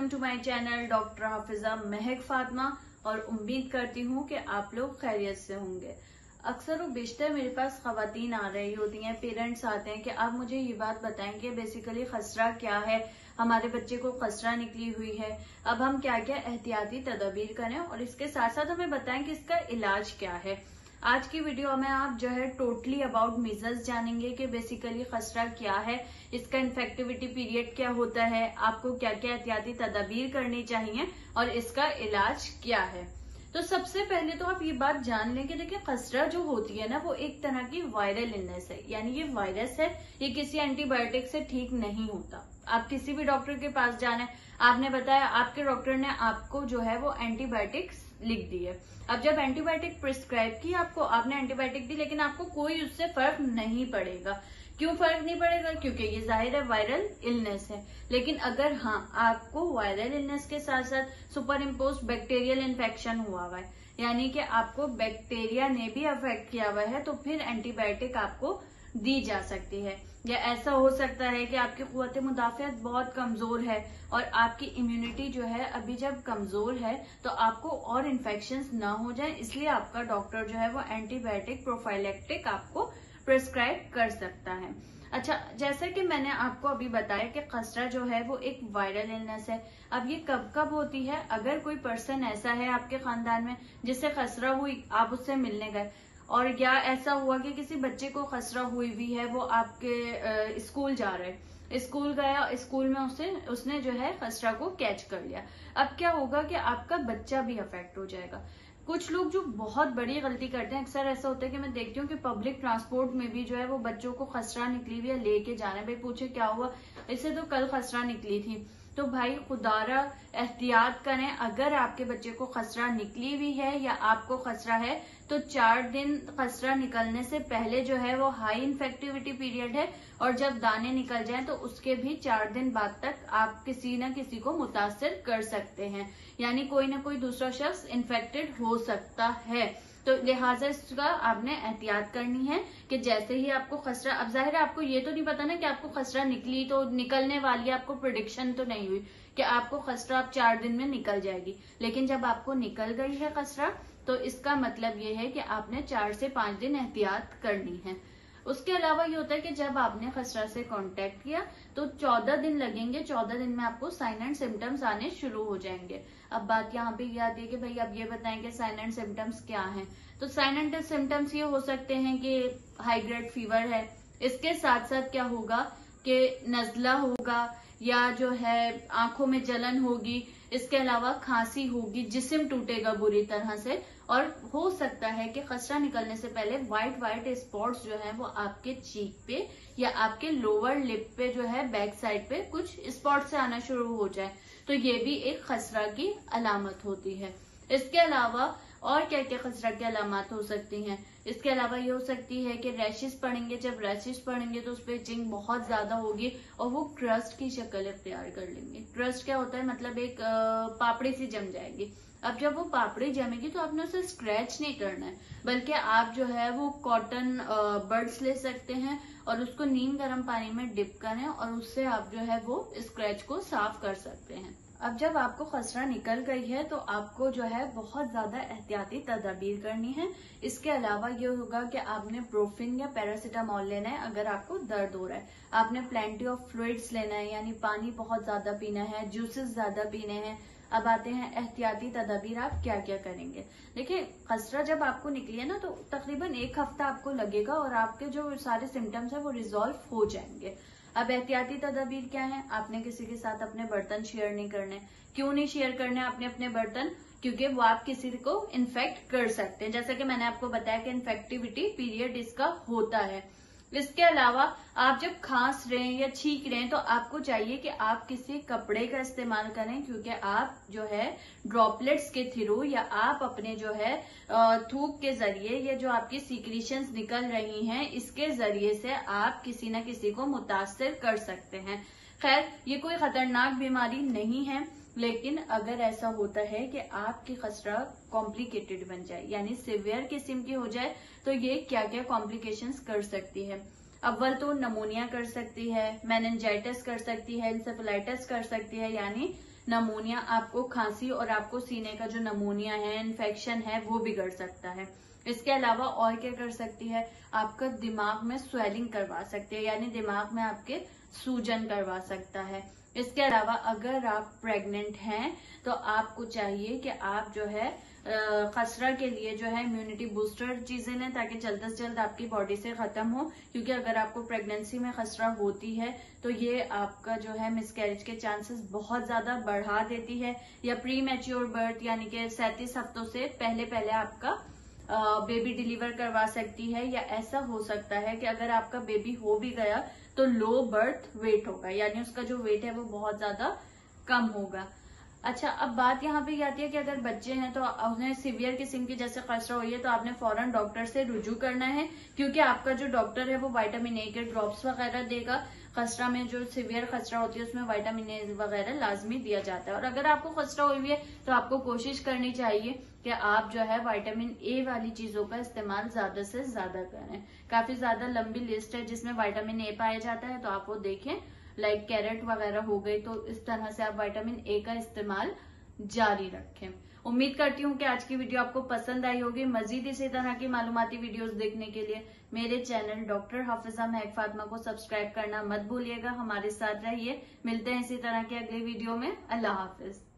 Welcome to my channel doctor Hafiza Mahak Fatima. और उम्मीद करती हूँ कि आप लोग खैरियत से होंगे। अक्सर वो बेशतर मेरे पास खवातीन आ रही होती हैं, पेरेंट्स आते हैं कि आप मुझे ये बात बताएं कि बेसिकली खसरा क्या है, हमारे बच्चे को खसरा निकली हुई है, अब हम क्या क्या एहतियाती तदबीर करें और इसके साथ साथ हमें बताएं कि इसका इलाज क्या है। आज की वीडियो में आप जो है टोटली अबाउट मीजल्स जानेंगे कि बेसिकली खसरा क्या है, इसका इन्फेक्टिविटी पीरियड क्या होता है, आपको क्या क्या एहतियाती तदबीर करनी चाहिए और इसका इलाज क्या है। तो सबसे पहले तो आप ये बात जान लें कि देखिए खसरा जो होती है ना वो एक तरह की वायरल इलनेस है, यानी ये वायरस है, ये किसी एंटीबायोटिक से ठीक नहीं होता। आप किसी भी डॉक्टर के पास जाना है, आपने बताया आपके डॉक्टर ने आपको जो है वो एंटीबायोटिक्स लिख दी है। अब जब एंटीबायोटिक प्रिस्क्राइब की आपको, आपने एंटीबायोटिक दी लेकिन आपको कोई उससे फर्क नहीं पड़ेगा। क्यों फर्क नहीं पड़ेगा? क्योंकि ये जाहिर है वायरल इलनेस है। लेकिन अगर हाँ आपको वायरल इलनेस के साथ साथ सुपर इम्पोज बैक्टीरियल इन्फेक्शन हुआ है, यानी कि आपको बैक्टीरिया ने भी अफेक्ट किया हुआ है, तो फिर एंटीबायोटिक आपको दी जा सकती है। या ऐसा हो सकता है कि आपकी कुव्वत मुदाफियत बहुत कमजोर है और आपकी इम्यूनिटी जो है अभी जब कमजोर है तो आपको और इन्फेक्शंस ना हो जाए, इसलिए आपका डॉक्टर जो है वो एंटीबायोटिक प्रोफाइलैक्टिक आपको प्रिस्क्राइब कर सकता है। अच्छा, जैसे कि मैंने आपको अभी बताया कि खसरा जो है वो एक वायरल इलनेस है। अब ये कब कब होती है? अगर कोई पर्सन ऐसा है आपके खानदान में जिससे खसरा हुई, आप उससे मिलने गए और या ऐसा हुआ कि किसी बच्चे को खसरा हुई हुई है, वो आपके स्कूल जा रहे, स्कूल गया, स्कूल में उसने जो है खसरा को कैच कर लिया। अब क्या होगा कि आपका बच्चा भी अफेक्ट हो जाएगा। कुछ लोग जो बहुत बड़ी गलती करते हैं, अक्सर ऐसा होता है कि मैं देखती हूँ कि पब्लिक ट्रांसपोर्ट में भी जो है वो बच्चों को खसरा निकली हुई है लेके जाना है। भाई पूछे क्या हुआ, इसे तो कल खसरा निकली थी। तो भाई खुदारा एहतियात करें, अगर आपके बच्चे को खसरा निकली हुई है या आपको खसरा है तो 4 दिन खसरा निकलने से पहले जो है वो हाई इन्फेक्टिविटी पीरियड है, और जब दाने निकल जाएं तो उसके भी 4 दिन बाद तक आप किसी न किसी को मुतासिर कर सकते हैं, यानी कोई ना कोई दूसरा शख्स इन्फेक्टेड हो सकता है। तो लिहाजा इसका आपने एहतियात करनी है कि जैसे ही आपको खसरा, अब जाहिर है आपको ये तो नहीं पता ना कि आपको खसरा निकली तो निकलने वाली, आपको प्रेडिक्शन तो नहीं हुई कि आपको खसरा अब 4 दिन में निकल जाएगी, लेकिन जब आपको निकल गई है खसरा तो इसका मतलब ये है कि आपने 4 से 5 दिन एहतियात करनी है। उसके अलावा ये होता है कि जब आपने खसरा से कांटेक्ट किया तो 14 दिन लगेंगे, 14 दिन में आपको साइन एंड सिम्टम्स आने शुरू हो जाएंगे। अब बात यहाँ पे ये आती है कि भाई अब ये बताएं कि साइन एंड सिम्टम्स क्या हैं। तो साइन एंड सिम्टम्स ये हो सकते हैं कि हाई ग्रेड फीवर है, इसके साथ साथ क्या होगा कि नजला होगा या जो है आंखों में जलन होगी, इसके अलावा खांसी होगी, जिस्म टूटेगा बुरी तरह से, और हो सकता है कि खसरा निकलने से पहले व्हाइट व्हाइट स्पॉट्स जो है वो आपके चीक पे या आपके लोअर लिप पे जो है बैक साइड पे कुछ स्पॉट से आना शुरू हो जाए, तो ये भी एक खसरा की अलामत होती है। इसके अलावा और क्या क्या खसरा की अलामत हो सकती हैं? इसके अलावा ये हो सकती है कि रैशेस पड़ेंगे, जब रैशेस पड़ेंगे तो उस पर इचिंग बहुत ज्यादा होगी और वो क्रस्ट की शक्ल इख्तियार कर लेंगे। क्रस्ट क्या होता है? मतलब एक पापड़ी सी जम जाएगी। अब जब वो पापड़ी जमेगी तो आपने उसे स्क्रैच नहीं करना है, बल्कि आप जो है वो कॉटन बड्स ले सकते हैं और उसको नीम गर्म पानी में डिप करें और उससे आप जो है वो स्क्रैच को साफ कर सकते हैं। अब जब आपको खसरा निकल गई है तो आपको जो है बहुत ज्यादा एहतियाती तदबीर करनी है। इसके अलावा ये होगा कि आपने ब्रोफिन या पैरासीटामोल लेना है अगर आपको दर्द हो रहा है। आपने प्लेंटी ऑफ फ्लूइड्स लेना है, यानी पानी बहुत ज्यादा पीना है, जूसेस ज्यादा पीने हैं। अब आते हैं एहतियाती तदबीर आप क्या क्या करेंगे। देखिए खसरा जब आपको निकली है ना तो तकरीबन 1 हफ्ता आपको लगेगा और आपके जो सारे सिम्टम्स है वो रिजॉल्व हो जाएंगे। अब एहतियाती तदबीर क्या है? आपने किसी के साथ अपने बर्तन शेयर नहीं करने। क्यों नहीं शेयर करने आपने अपने बर्तन? क्योंकि वो आप किसी को इन्फेक्ट कर सकते हैं, जैसा कि मैंने आपको बताया कि इन्फेक्टिविटी पीरियड इसका होता है। इसके अलावा आप जब खांस रहे हैं या छींक रहे हैं तो आपको चाहिए कि आप किसी कपड़े का इस्तेमाल करें, क्योंकि आप जो है ड्रॉपलेट्स के थ्रू या आप अपने जो है थूक के जरिए या जो आपकी सीक्रेशंस निकल रही हैं इसके जरिए से आप किसी न किसी को मुतासिर कर सकते हैं। खैर ये कोई खतरनाक बीमारी नहीं है, लेकिन अगर ऐसा होता है कि आपकी खसरा कॉम्प्लिकेटेड बन जाए, यानी सिवियर किस्म की हो जाए, तो ये क्या क्या कॉम्प्लिकेशंस कर सकती है। अव्वल तो नमोनिया कर सकती है, मेनिंजाइटिस कर सकती है, इंसेफेलाइटिस कर सकती है, यानी नमोनिया, आपको खांसी और आपको सीने का जो नमोनिया है, इन्फेक्शन है, वो बिगड़ सकता है। इसके अलावा और क्या कर सकती है, आपका दिमाग में स्वेलिंग करवा सकती है, यानी दिमाग में आपके सूजन करवा सकता है। इसके अलावा अगर आप प्रेग्नेंट हैं तो आपको चाहिए कि आप जो है खसरा के लिए जो है इम्यूनिटी बूस्टर चीजें लें, ताकि जल्द से जल्द आपकी बॉडी से खत्म हो। क्योंकि अगर आपको प्रेगनेंसी में खसरा होती है तो ये आपका जो है मिसकैरेज के चांसेस बहुत ज्यादा बढ़ा देती है, या प्री मैच्योर बर्थ यानी कि 37 हफ्तों से पहले पहले आपका बेबी डिलीवर करवा सकती है। या ऐसा हो सकता है कि अगर आपका बेबी हो भी गया तो लो बर्थ वेट होगा, यानी उसका जो वेट है वो बहुत ज्यादा कम होगा। अच्छा, अब बात यहाँ पे आती है कि अगर बच्चे हैं तो उन्हें सीवियर किस्म की जैसे खसरा हुई है तो आपने फौरन डॉक्टर से रुजू करना है, क्योंकि आपका जो डॉक्टर है वो विटामिन ए के ड्रॉप्स वगैरह देगा। खसरा में जो सीवियर खसरा होती है उसमें विटामिन ए वगैरह लाजमी दिया जाता है। और अगर आपको खसरा हुई है तो आपको कोशिश करनी चाहिए कि आप जो है विटामिन ए वाली चीजों का इस्तेमाल ज्यादा से ज्यादा करें। काफी ज्यादा लंबी लिस्ट है जिसमें विटामिन ए पाया जाता है, तो आप वो देखें, लाइक कैरेट वगैरह हो गई। तो इस तरह से आप विटामिन ए का इस्तेमाल जारी रखें। उम्मीद करती हूँ कि आज की वीडियो आपको पसंद आई होगी। मजीद इसी तरह की मालूमाती वीडियोस देखने के लिए मेरे चैनल डॉक्टर हाफिजा महक फातिमा को सब्सक्राइब करना मत भूलिएगा। हमारे साथ रहिए, मिलते हैं इसी तरह के अगले वीडियो में। अल्लाह हाफिज।